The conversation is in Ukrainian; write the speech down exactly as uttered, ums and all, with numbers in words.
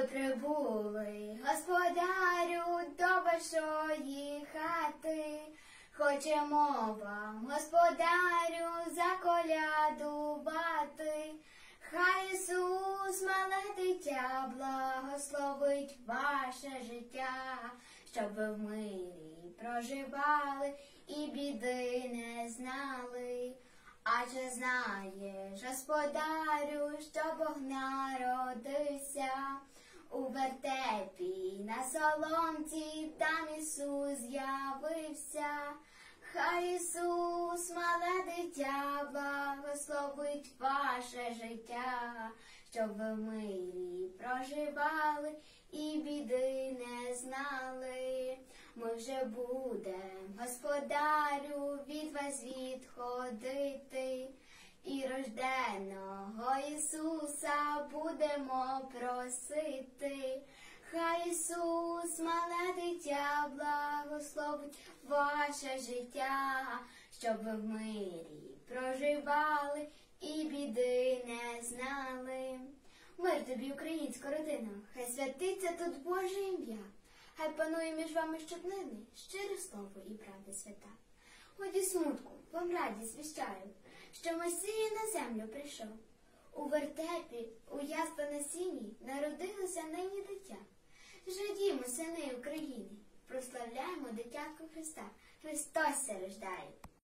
прибули, господарю, до вашої хати. Хочемо вам, господарю, заколядувати. Хай Ісус, мале дитя, благословить ваше життя, щоб ви в мирі проживали і біди не знали. А чи знаєш, господарю, що Бог народився? У вертепі на соломці там Ісус з'явився. Хай Ісус, мале дитя, благословить ваше життя, щоб ви в мирі проживали і біди не знали. Ми вже будем, господарю, від вас відходити, і рожденого Ісуса будемо просити. Хай Ісус, мале дитя, благословить ваше життя, щоб ви в мирі проживали і біди не знали. Мир тобі, українська родина, хай святиться тут Боже ім'я, хай панує між вами щоднини щире слово і правда свята. Годі смутку, вам радість віщаю, що Месія на землю прийшов. У вертепі, у ясла на сіні, народилося нині дитя. Жадімо, сини України, прославляємо дитятко Христа, Христос се рождає.